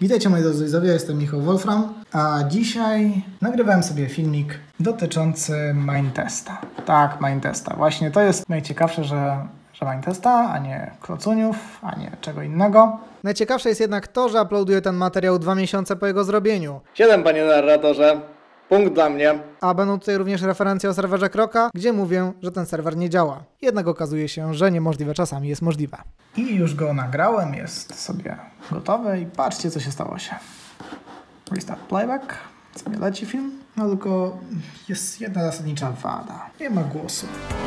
Witajcie moi drodzy widzowie, jestem Michał Wolfram, a dzisiaj nagrywałem sobie filmik dotyczący Minetesta. Tak, Minetesta. Właśnie to jest najciekawsze, że Minetesta, a nie klocuniów, a nie czego innego. Najciekawsze jest jednak to, że uploaduję ten materiał 2 miesiące po jego zrobieniu. 7, panie narratorze. Punkt dla mnie. A będą tutaj również referencje o serwerze Kroka, gdzie mówię, że ten serwer nie działa. Jednak okazuje się, że niemożliwe czasami jest możliwe. I już go nagrałem, jest sobie gotowy i patrzcie, co się stało się. Restart playback, sobie leci film, no tylko jest jedna zasadnicza wada. Nie ma głosu.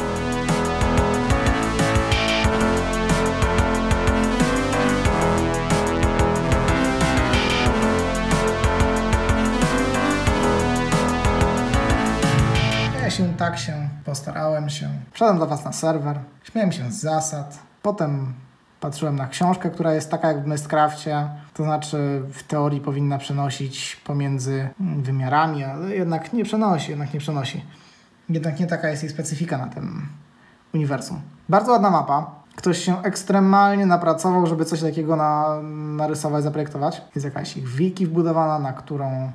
Postarałem się. Wszedłem do Was na serwer, śmiałem się z zasad, potem patrzyłem na książkę, która jest taka jak w Minecrafcie, to znaczy w teorii powinna przenosić pomiędzy wymiarami, ale jednak nie przenosi. Jednak nie taka jest jej specyfika na tym uniwersum. Bardzo ładna mapa. Ktoś się ekstremalnie napracował, żeby coś takiego narysować, zaprojektować. Jest jakaś ich wiki wbudowana, na którą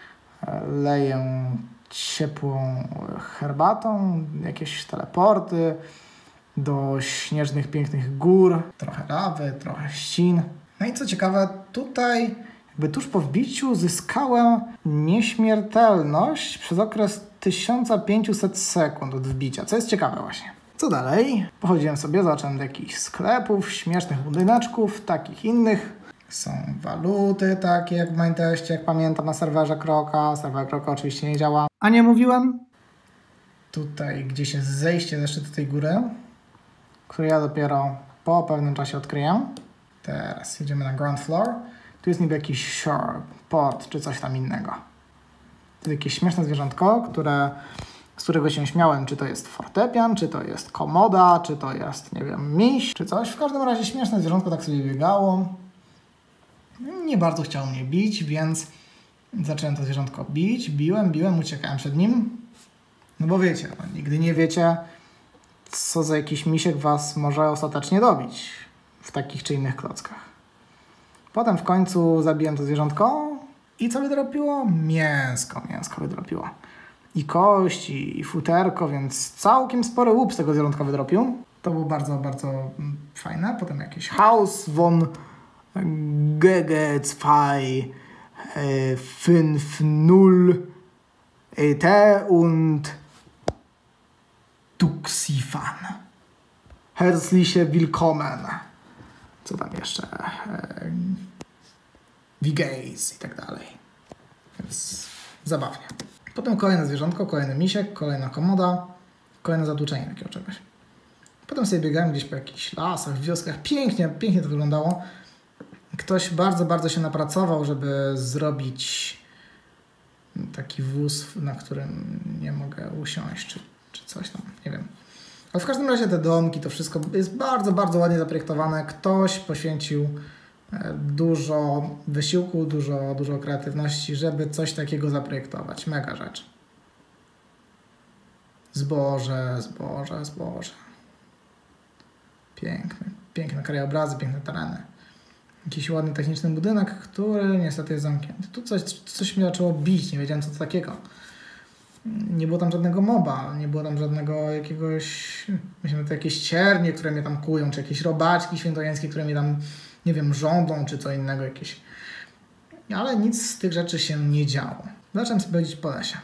leję ciepłą herbatą, jakieś teleporty do śnieżnych, pięknych gór, trochę lawy, trochę ścin. No i co ciekawe, tutaj jakby tuż po wbiciu zyskałem nieśmiertelność przez okres 1500 sekund od wbicia, co jest ciekawe właśnie. Co dalej? Pochodziłem sobie, zacząłem do jakichś sklepów, śmiesznych budyneczków, takich innych. Są waluty takie jak w Minetestie, jak pamiętam na serwerze Kroka. Serwer Kroka oczywiście nie działa. A nie mówiłem? Tutaj gdzieś jest zejście ze szczytu tej góry, które ja dopiero po pewnym czasie odkryję. Teraz jedziemy na ground floor. Tu jest niby jakiś shore, port czy coś tam innego. To jest jakieś śmieszne zwierzątko, z którego się śmiałem, czy to jest fortepian, czy to jest komoda, czy to jest, nie wiem, miś, czy coś. W każdym razie śmieszne zwierzątko tak sobie biegało. Nie bardzo chciało mnie bić, więc zacząłem to zwierzątko bić. Biłem, uciekałem przed nim. No bo wiecie, nigdy nie wiecie, co za jakiś misiek was może ostatecznie dobić w takich czy innych klockach. Potem w końcu zabiłem to zwierzątko i co wydropiło? Mięsko wydropiło. I kości, i futerko, więc całkiem spory łup z tego zwierzątka wydropił. To było bardzo, bardzo fajne. Potem jakieś Haus von GG2 5.0 ET und Tuxifan. Herzliche willkommen. Co tam jeszcze? Wigays i tak dalej. Więc zabawnie. Potem kolejne zwierzątko, kolejny misiek, kolejna komoda, kolejne zatłuczenie takiego czegoś. Potem sobie biegałem gdzieś po jakichś lasach, wioskach. Pięknie to wyglądało. Ktoś bardzo, bardzo się napracował, żeby zrobić taki wóz, na którym nie mogę usiąść, czy coś tam, nie wiem. Ale w każdym razie te domki, to wszystko jest bardzo, bardzo ładnie zaprojektowane. Ktoś poświęcił dużo wysiłku, dużo kreatywności, żeby coś takiego zaprojektować. Mega rzecz. Zboże. Piękne krajobrazy, piękne tereny. Jakiś ładny techniczny budynek, który niestety jest zamknięty. Tu coś mnie zaczęło bić, nie wiedziałem co to takiego. Nie było tam żadnego moba, nie było tam żadnego jakiegoś, myślę, to jakieś ciernie, które mnie tam kują, czy jakieś robaczki świętojańskie, które mnie tam, nie wiem, żądą, czy co innego jakieś. Ale nic z tych rzeczy się nie działo. Zacząłem sobie chodzić po lesie.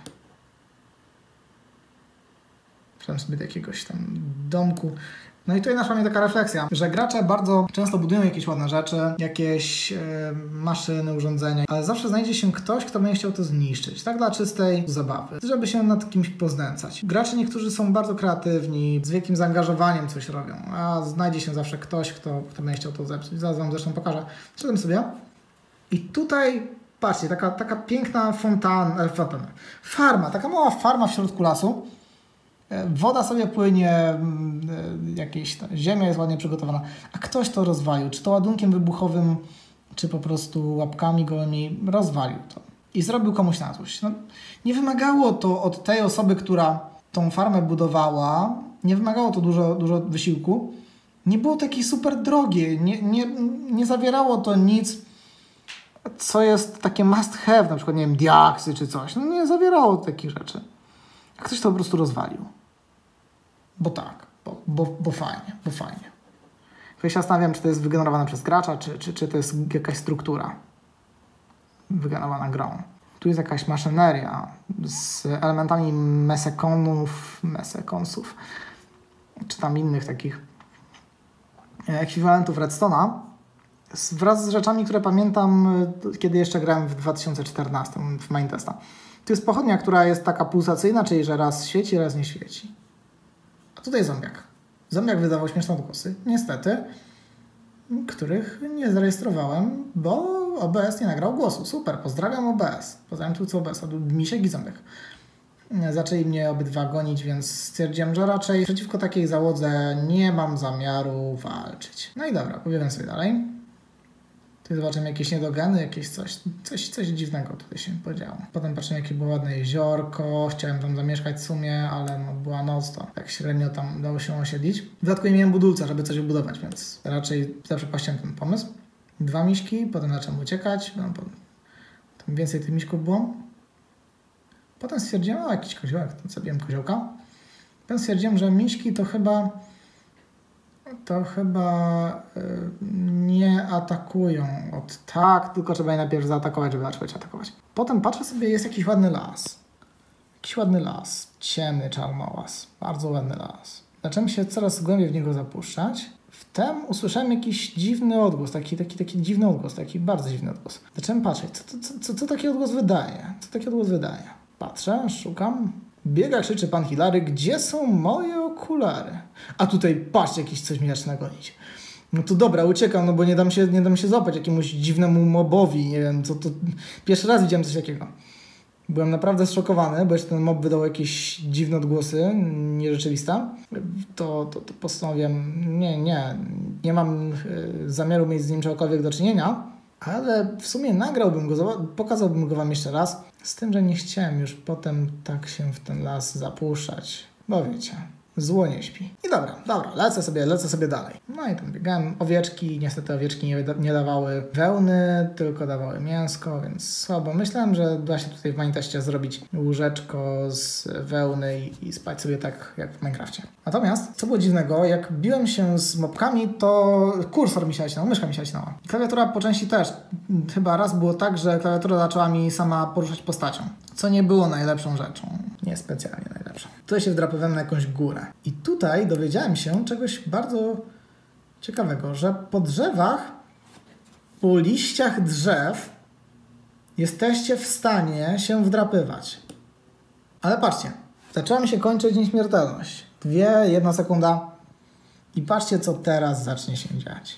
Wszedłem sobie do jakiegoś tam domku. No i tutaj naszła mnie taka refleksja, że gracze bardzo często budują jakieś ładne rzeczy, jakieś maszyny, urządzenia, ale zawsze znajdzie się ktoś, kto będzie chciał to zniszczyć, tak dla czystej zabawy, żeby się nad kimś poznęcać. Gracze niektórzy są bardzo kreatywni, z wielkim zaangażowaniem coś robią, a znajdzie się zawsze ktoś, kto będzie chciał to zepsuć. Zaraz wam zresztą pokażę. Szedłem sobie i tutaj, patrzcie, taka piękna farma, taka mała farma w środku lasu. Woda sobie płynie, ziemia jest ładnie przygotowana, a ktoś to rozwalił, czy to ładunkiem wybuchowym, czy po prostu łapkami gołymi, rozwalił to i zrobił komuś na złość. No, nie wymagało to od tej osoby, która tą farmę budowała, nie wymagało to dużo wysiłku, nie było takie super drogie, nie zawierało to nic co jest takie must have, na przykład, nie wiem, diaksy czy coś. No nie zawierało takich rzeczy. A ktoś to po prostu rozwalił. Bo tak, bo fajnie. Ja się zastanawiam, czy to jest wygenerowane przez gracza, czy to jest jakaś struktura wygenerowana grą. Tu jest jakaś maszyneria z elementami mesekonsów, czy tam innych takich ekwiwalentów Redstone'a, wraz z rzeczami, które pamiętam, kiedy jeszcze grałem w 2014 w main testa. Tu jest pochodnia, która jest taka pulsacyjna, czyli że raz świeci, raz nie świeci. A tutaj zombiak. Zombiak wydawał śmieszne odgłosy, niestety, których nie zarejestrowałem, bo OBS nie nagrał głosu. Super, pozdrawiam OBS. Pozdrawiam twórcę OBS-a, Misiek i Zombiak. Zaczęli mnie obydwa gonić, więc stwierdziłem, że raczej przeciwko takiej załodze nie mam zamiaru walczyć. No i dobra, pobiegłem sobie dalej. Tu zobaczymy jakieś niedogany, jakieś coś dziwnego tutaj się podziało. Potem patrzyłem, jakie było ładne jeziorko, chciałem tam zamieszkać w sumie, ale no była noc, to tak średnio tam dało się osiedlić. W dodatku nie miałem budulca, żeby coś budować, więc raczej zaprzepaściłem ten pomysł. 2 miśki, potem zacząłem uciekać, no, tam więcej tych miśków było. Potem stwierdziłem, jakiś koziołek, zabiłem koziołka. Potem stwierdziłem, że miśki to chyba nie atakują od tak, tylko trzeba je najpierw zaatakować, żeby zacząć atakować. Potem patrzę sobie, jest jakiś ładny las. Ciemny czarnołaz. Bardzo ładny las. Zacząłem się coraz głębiej w niego zapuszczać. Wtem usłyszałem jakiś dziwny odgłos, taki dziwny odgłos, taki bardzo dziwny odgłos. Zacząłem patrzeć, co taki odgłos wydaje. Patrzę, szukam. Biega, krzyczy pan Hilary, gdzie są moje okulary? A tutaj, patrzcie, coś mnie zaczyna gonić. No to dobra, uciekam, no bo nie dam się złapać jakiemuś dziwnemu mobowi, nie wiem, co to... Pierwszy raz widziałem coś takiego. Byłem naprawdę zszokowany, bo jeszcze ten mob wydał jakieś dziwne odgłosy, nierzeczywiste. To postanowiłem, nie mam zamiaru mieć z nim czegokolwiek do czynienia, ale w sumie nagrałbym go, pokazałbym go wam jeszcze raz, z tym, że nie chciałem już potem tak się w ten las zapuszczać, bo wiecie, zło nie śpi. I dobra, lecę sobie dalej. No i tam biegałem, owieczki, niestety owieczki nie dawały wełny, tylko dawały mięsko, więc słabo. Myślałem, że da się tutaj w Mineteście zrobić łóżeczko z wełny i spać sobie tak jak w Minecrafcie. Natomiast, co było dziwnego, jak biłem się z mobkami, to kursor mi się nacinał, myszka mi się nacinała. Klawiatura po części też. Chyba raz było tak, że klawiatura zaczęła mi sama poruszać postacią, co nie było najlepszą rzeczą. Niespecjalnie najlepszą. Tutaj się wdrapywałem na jakąś górę. I tutaj dowiedziałem się czegoś bardzo ciekawego, że po drzewach, po liściach drzew jesteście w stanie się wdrapywać. Ale patrzcie, zaczęła mi się kończyć nieśmiertelność. 1 sekunda i patrzcie, co teraz zacznie się dziać.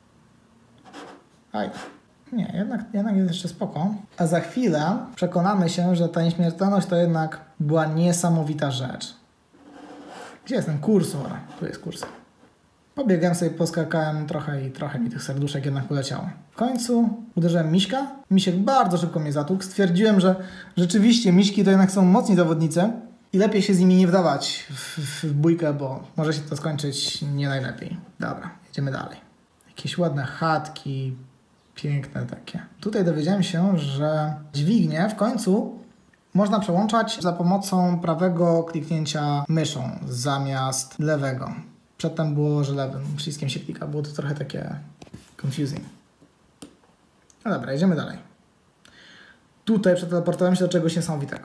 Nie, jednak jest jeszcze spoko. A za chwilę przekonamy się, że ta nieśmiertelność to jednak była niesamowita rzecz. Gdzie jest ten kursor? Tu jest kursor. Pobiegłem sobie, poskakałem trochę i trochę mi tych serduszek jednak poleciało. W końcu uderzyłem miśka. Misiek bardzo szybko mnie zatłukł. Stwierdziłem, że rzeczywiście miśki to jednak są mocni zawodnicy i lepiej się z nimi nie wdawać w bójkę, bo może się to skończyć nie najlepiej. Dobra, jedziemy dalej. Jakieś ładne chatki, piękne takie. Tutaj dowiedziałem się, że dźwignię w końcu można przełączać za pomocą prawego kliknięcia myszą zamiast lewego. Przedtem było, że lewym przyciskiem się klika. Było to trochę takie confusing. No dobra, jedziemy dalej. Tutaj przeteleportowałem się do czegoś niesamowitego.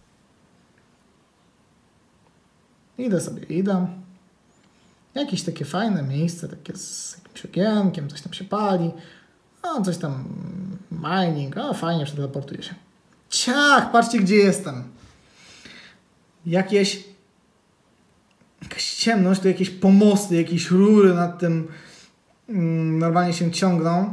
Idę. Jakieś takie fajne miejsce, takie z jakimś okienkiem, coś tam się pali. Coś tam mining. Fajnie, przeteleportuje się. Ciach, patrzcie, gdzie jestem. Jakaś ciemność, tu jakieś pomosty, jakieś rury nad tym normalnie się ciągną.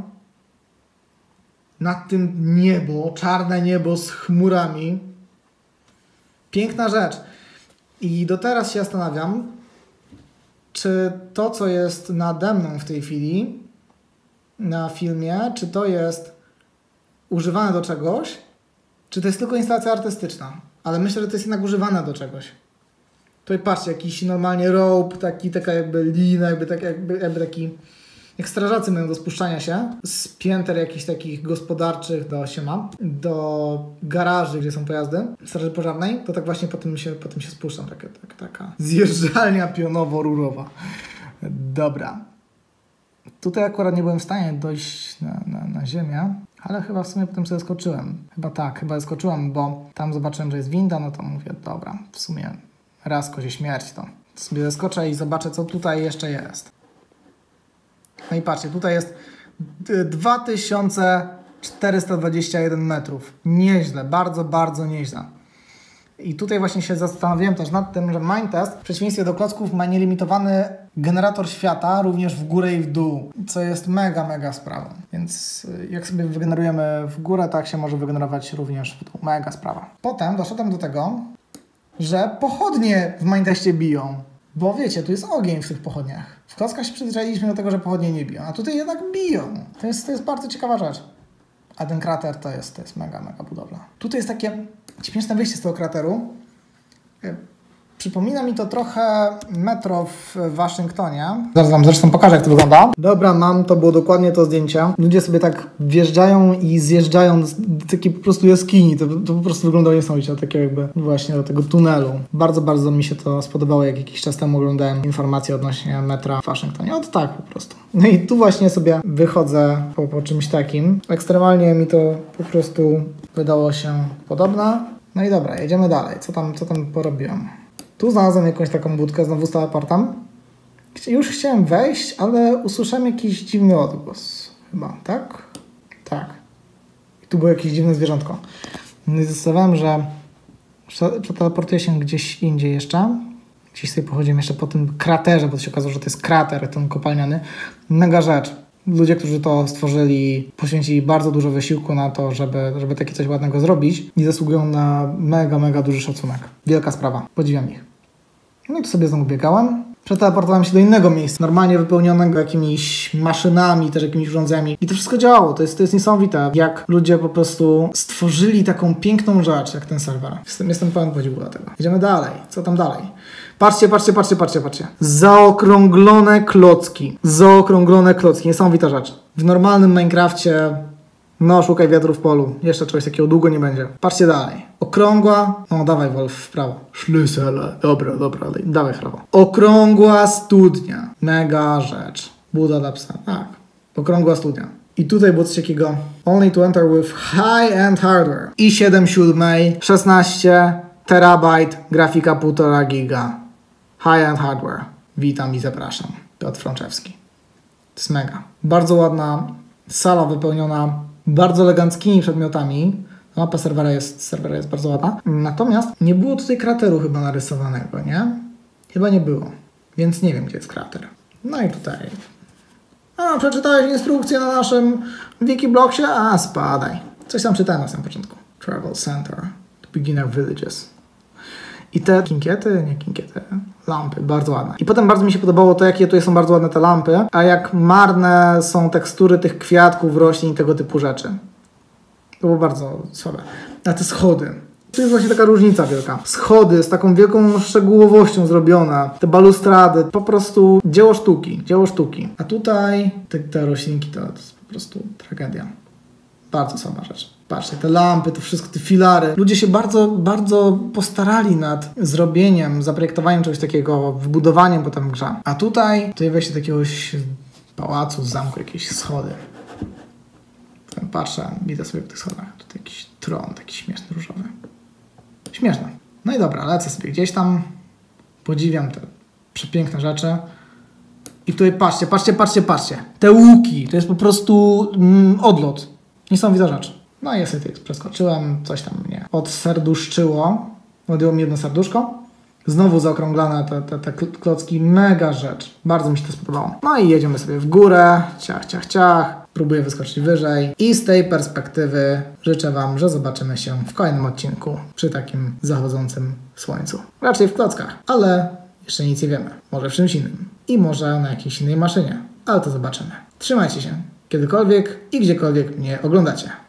Nad tym niebo, czarne niebo z chmurami. Piękna rzecz. I do teraz się zastanawiam, czy to, co jest nade mną w tej chwili na filmie, czy to jest używane do czegoś, czy to jest tylko instalacja artystyczna. Ale myślę, że to jest jednak używane do czegoś. Tutaj patrzcie, jakiś normalnie rope, taka jakby lina, jakby taki jak strażacy mają do spuszczania się z pięter jakichś takich gospodarczych do siema, do garaży, gdzie są pojazdy straży pożarnej, to tak właśnie po tym się spuszczam. Taka zjeżdżalnia pionowo-rurowa. Dobra. Tutaj akurat nie byłem w stanie dojść na ziemię, ale chyba w sumie potem sobie skoczyłem. Chyba skoczyłem, bo tam zobaczyłem, że jest winda, no to mówię, dobra, w sumie raz kozie śmierć, to sobie zeskoczę i zobaczę, co tutaj jeszcze jest. No i patrzcie, tutaj jest 2421 metrów. Nieźle, bardzo, bardzo nieźle. I tutaj właśnie się zastanawiałem też nad tym, że Minetest w przeciwieństwie do klocków ma nielimitowany generator świata również w górę i w dół, co jest mega sprawą. Więc jak sobie wygenerujemy w górę, tak się może wygenerować również w dół. Mega sprawa. Potem doszedłem do tego, że pochodnie w Minetestie biją. Bo wiecie, tu jest ogień w tych pochodniach. W klockach się przyzwyczailiśmy do tego, że pochodnie nie biją, a tutaj jednak biją. To jest bardzo ciekawa rzecz. A ten krater to jest mega budowla. Tutaj jest takie śmieszne wyjście z tego krateru. Przypomina mi to trochę metro w Waszyngtonie. Zaraz wam zresztą pokażę, jak to wygląda. Dobra, to było dokładnie to zdjęcie. Ludzie sobie tak wjeżdżają i zjeżdżają do takiej po prostu jaskini. To po prostu wyglądało niesamowicie, do takiego jakby właśnie do tego tunelu. Bardzo mi się to spodobało, jak jakiś czas temu oglądałem informacje odnośnie metra w Waszyngtonie. No to tak po prostu. No i tu właśnie sobie wychodzę po czymś takim. Ekstremalnie mi to po prostu wydało się podobne. No i dobra, jedziemy dalej. Co tam porobiłem? Tu znalazłem jakąś taką budkę, znowu z teleportem. Już chciałem wejść, ale usłyszałem jakiś dziwny odgłos. Chyba, tak? Tak. I tu było jakieś dziwne zwierzątko. No i zdecydowałem, że przeteleportuję się gdzieś indziej jeszcze. Gdzieś sobie pochodziłem jeszcze po tym kraterze, bo to się okazało, że to jest krater, ten kopalniany. Mega rzecz. Ludzie, którzy to stworzyli, poświęcili bardzo dużo wysiłku na to, żeby takie coś ładnego zrobić i zasługują na mega duży szacunek. Wielka sprawa. Podziwiam ich. No i tu sobie znowu biegałem. Przeteleportowałem się do innego miejsca, normalnie wypełnionego jakimiś maszynami, też jakimiś urządzeniami. I to wszystko działało. To jest niesamowite, jak ludzie po prostu stworzyli taką piękną rzecz, jak ten serwer. Jestem pełen podziwu dla tego. Idziemy dalej. Co tam dalej? Patrzcie. Zaokrąglone klocki. Niesamowita rzecz. W normalnym Minecrafcie, no szukaj wiatru w polu. Jeszcze czegoś takiego długo nie będzie. Patrzcie dalej. Okrągła, no dawaj Wolf w prawo. Szlysele. Dobra, dawaj w prawo. Okrągła studnia. Mega rzecz. Buda dla psa. Tak. Okrągła studnia. I tutaj było coś takiego. Only to enter with high-end hardware. i7 7, 16 terabajt, grafika 1,5 giga. High-end hardware. Witam i zapraszam. Piotr Frączewski. To jest mega. Bardzo ładna sala wypełniona bardzo eleganckimi przedmiotami. Mapa serwera jest bardzo ładna. Natomiast nie było tutaj krateru chyba narysowanego, nie? Chyba nie było. Więc nie wiem, gdzie jest krater. No i tutaj. Przeczytałeś instrukcję na naszym Wikiblogsie? Spadaj. Coś tam czytałem na samym początku. Travel Center. To Beginner Villages. I te lampy, bardzo ładne. I potem bardzo mi się podobało to, jakie tutaj są bardzo ładne te lampy, a jak marne są tekstury tych kwiatków, roślin i tego typu rzeczy. To było bardzo słabe. A te schody. Tu jest właśnie taka różnica wielka. Schody z taką wielką szczegółowością zrobione. Te balustrady. Po prostu dzieło sztuki. A tutaj te roślinki to jest po prostu tragedia. Bardzo słaba rzecz. Patrzcie, te lampy, to wszystko, te filary. Ludzie się bardzo postarali nad zrobieniem, zaprojektowaniem czegoś takiego, wbudowaniem potem w grze. A tutaj wejście do jakiegoś pałacu, zamku, jakieś schody. Potem patrzę, widzę sobie w tych schodach. Tutaj jakiś tron, taki śmieszny, różowy. Śmieszne. No i dobra, lecę sobie gdzieś tam. Podziwiam te przepiękne rzeczy. I tutaj patrzcie. Te łuki, to jest po prostu odlot. Niesamowita rzecz. No i ja sobie tutaj przeskoczyłem, coś tam mnie odserduszczyło. Odjęło mi jedno serduszko. Znowu zaokrąglane te klocki. Mega rzecz. Bardzo mi się to spodobało. No i jedziemy sobie w górę. Ciach. Próbuję wyskoczyć wyżej. I z tej perspektywy życzę Wam, że zobaczymy się w kolejnym odcinku przy takim zachodzącym słońcu. Raczej w klockach, ale jeszcze nic nie wiemy. Może w czymś innym. I może na jakiejś innej maszynie. Ale to zobaczymy. Trzymajcie się. Kiedykolwiek i gdziekolwiek mnie oglądacie.